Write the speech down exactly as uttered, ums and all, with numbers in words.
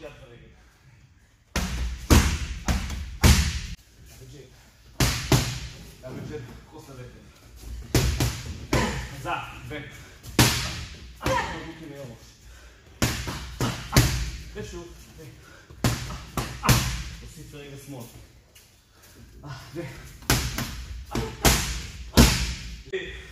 יד ורגל. דאבל ג'ק, קרוס לבטן. חזק, ו... בוקי מהראש. ושוב, ו... תוסיף לרגל שמאל. ו...